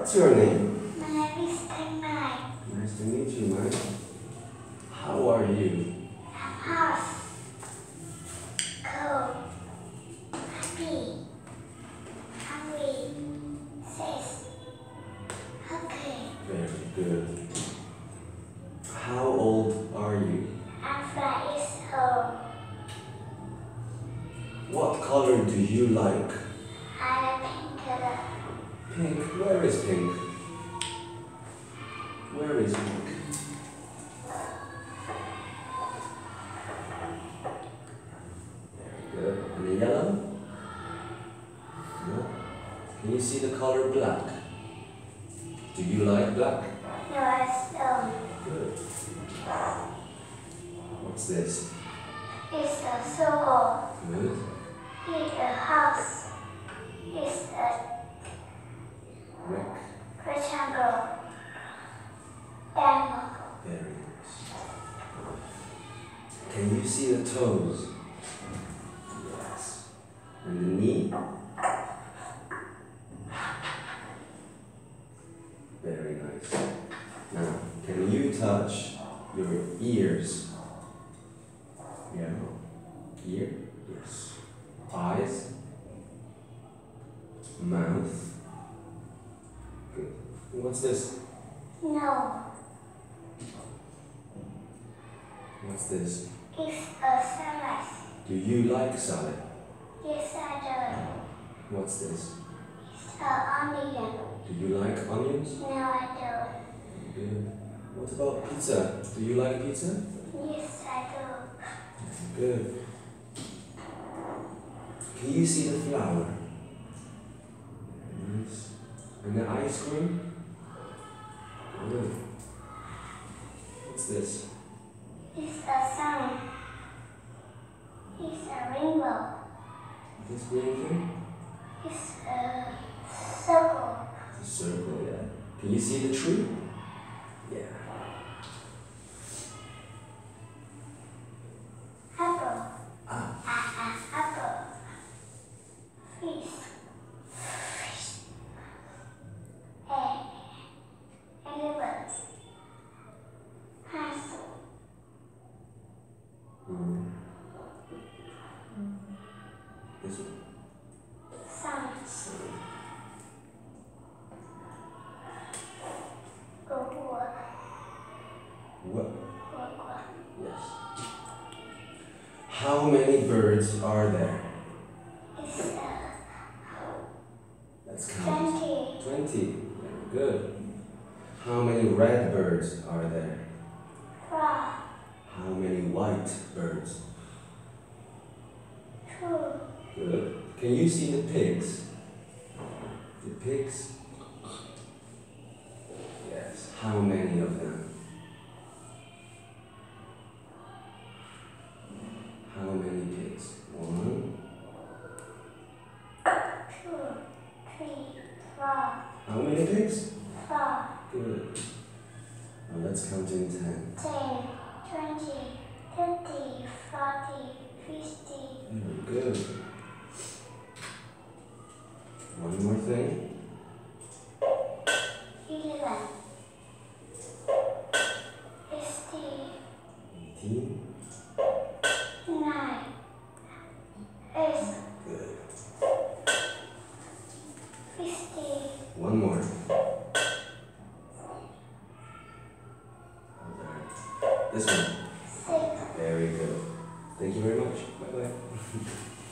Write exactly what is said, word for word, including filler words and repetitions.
What's your name? My name is Thanh. Nice to meet you, man. How are you? I'm hot, cold, happy, hungry, safe, okay. Very good. How old are you? I'm five years old. What color do you like? I like pink color. Pink. Where is pink? Where is pink? Very good. And the yellow? No. Can you see the color black? Do you like black? No, I don't. Good. What's this? It's a circle. Good. It's a house. It's a Rec. rectangle. Diamond. Very nice. Can you see the toes? Yes. And the knee? Very nice. Now, can you touch your ears? Yeah. Ear? Yes. Eyes? Mouth? Good. What's this? No, What's this? it's a salad. Do you like salad? Yes, I What's this? do. It's an onion. Do you like onions? No, I don't. Good. What about pizza? Do you like pizza? Yes, I do. Good. Can you see the flower? Nice. And the ice cream? Good. What's this? It's a sun. It's a rainbow. This green thing? It's a circle. It's a circle, yeah. Can you see the tree? Yeah. Apple. Ah. Ah, ah, apple. Fish. Fish. Egg. Elephant. Horse. Mm. This one. Sun. Goat. What? Goat. Yes. How many birds are there? It's a Let's count. twenty. Twenty. Very good. How many red birds are there? Four. How many white birds? Two. Good. Can you see the pigs? The pigs? Yes. How many of them? How many pigs? One. Two. Three. Four. How many pigs? Four. Good. Now let's count in ten. ten, twenty, thirty, forty, fifty. Very good. One more thing. eleven, sixteen, Eighteen. nine, eight, Good. fifty, One more. Alright. This one. six. Very good. Thank you very much. Bye bye.